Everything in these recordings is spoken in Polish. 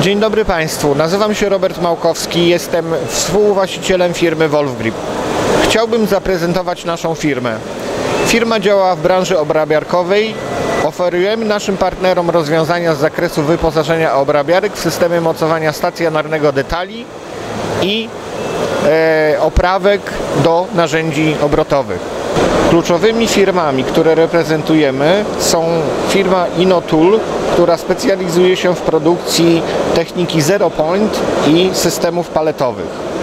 Dzień dobry Państwu, nazywam się Robert Małkowski, jestem współwłaścicielem firmy Wolfgrip. Chciałbym zaprezentować naszą firmę. Firma działa w branży obrabiarkowej. Oferujemy naszym partnerom rozwiązania z zakresu wyposażenia obrabiarek w systemy mocowania stacjonarnego detali i oprawek do narzędzi obrotowych. Kluczowymi firmami, które reprezentujemy, są firma InnoTool, która specjalizuje się w produkcji techniki Zero Point i systemów paletowych.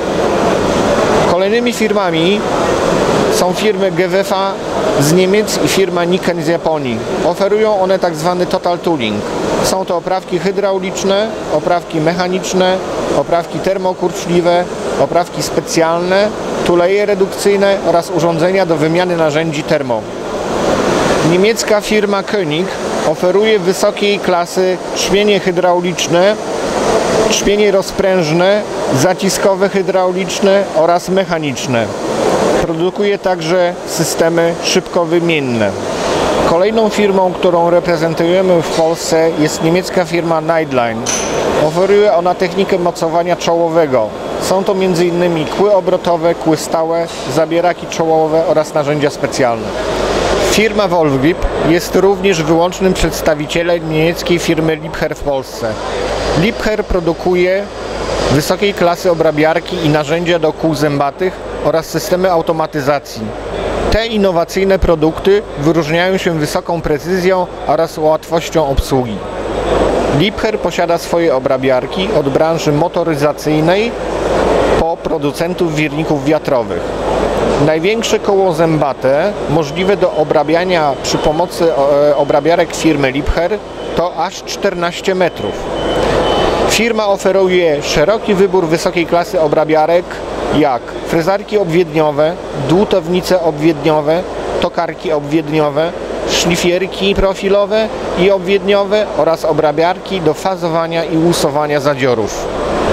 Kolejnymi firmami są firmy GWF z Niemiec i firma Niken z Japonii. Oferują one tzw. Total Tooling. Są to oprawki hydrauliczne, oprawki mechaniczne, oprawki termokurczliwe, oprawki specjalne, tuleje redukcyjne oraz urządzenia do wymiany narzędzi termo. Niemiecka firma König oferuje wysokiej klasy trzmienie hydrauliczne, trzmienie rozprężne, zaciskowe hydrauliczne oraz mechaniczne. Produkuje także systemy szybkowymienne. Kolejną firmą, którą reprezentujemy w Polsce, jest niemiecka firma Nightline. Oferuje ona technikę mocowania czołowego. Są to m.in. kły obrotowe, kły stałe, zabieraki czołowe oraz narzędzia specjalne. Firma Wolfgrip jest również wyłącznym przedstawicielem niemieckiej firmy Liebherr w Polsce. Liebherr produkuje wysokiej klasy obrabiarki i narzędzia do kół zębatych oraz systemy automatyzacji. Te innowacyjne produkty wyróżniają się wysoką precyzją oraz łatwością obsługi. Liebherr posiada swoje obrabiarki od branży motoryzacyjnej po producentów wirników wiatrowych. Największe koło zębate możliwe do obrabiania przy pomocy obrabiarek firmy Liebherr to aż 14 metrów. Firma oferuje szeroki wybór wysokiej klasy obrabiarek, jak frezarki obwiedniowe, dłutownice obwiedniowe, tokarki obwiedniowe, szlifierki profilowe i obwiedniowe oraz obrabiarki do fazowania i łusowania zadziorów.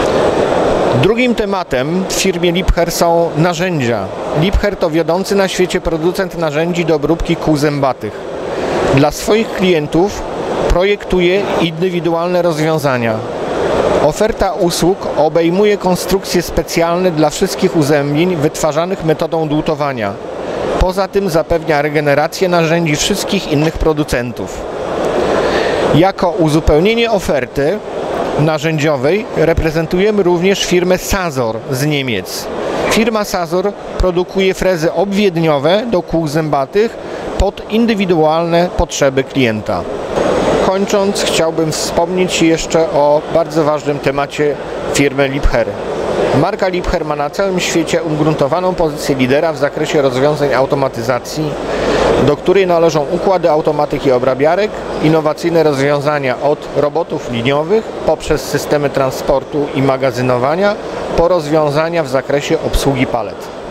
Drugim tematem w firmie Liebherr są narzędzia. Liebherr to wiodący na świecie producent narzędzi do obróbki kół zębatych. Dla swoich klientów projektuje indywidualne rozwiązania. Oferta usług obejmuje konstrukcje specjalne dla wszystkich uzębień wytwarzanych metodą dłutowania. Poza tym zapewnia regenerację narzędzi wszystkich innych producentów. Jako uzupełnienie oferty narzędziowej reprezentujemy również firmę Sazor z Niemiec. Firma Sazor produkuje frezy obwiedniowe do kół zębatych pod indywidualne potrzeby klienta. Kończąc, chciałbym wspomnieć jeszcze o bardzo ważnym temacie firmy Liebherr. Marka Liebherr ma na całym świecie ugruntowaną pozycję lidera w zakresie rozwiązań automatyzacji, do której należą układy automatyki obrabiarek, innowacyjne rozwiązania od robotów liniowych poprzez systemy transportu i magazynowania po rozwiązania w zakresie obsługi palet.